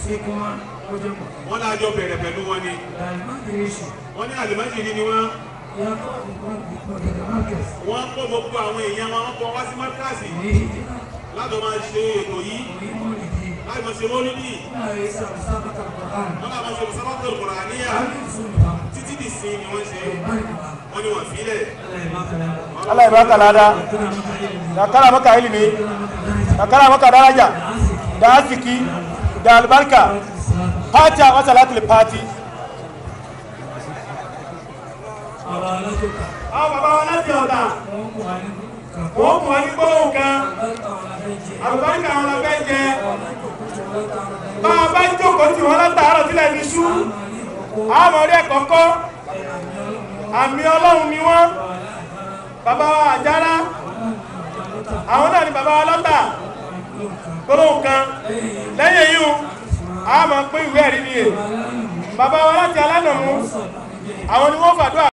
wọ́n lájọ bẹ̀rẹ̀ pẹ̀lú wọn ni wọ́n ní àlùmájìrì ni wọ́n kó gbogbo àwọn èèyàn wọn kọ́ wá sí mọ́tíkàsì láti máa ṣe ètò yìí láti máa ṣe mọ́lídì wọ́n láti máa ṣe musabatul Qur'aniyya títí di sí ni wọ́n ṣe wọ́n ni wọ́n fílẹ̀. Allah ya baka lada da kara maka ilimi da kara maka daraja da arziki da albarka fatiha wa salatul fati. àwọn bàbá wa láti ọ̀dà wọ́n kún wa ní gbóhùn kan àlùbáríkà wọn la fẹ́ jẹ bá a bá jókòó tí wọ́n látàárọ̀ sílẹ̀ fi ṣú àmọ́ rí ẹ̀kọ́kọ́ àmì ọlọ́run ni wọ́n bàbá wa àjára àwọn náà ni bàbá wa lọ́tà gbóhùn kan lẹ́yìn yìí àmọ́ pé ìwé ẹ̀rí ni è bàbá wa láti alánàmú àwọn ni wọ́n fàdúrà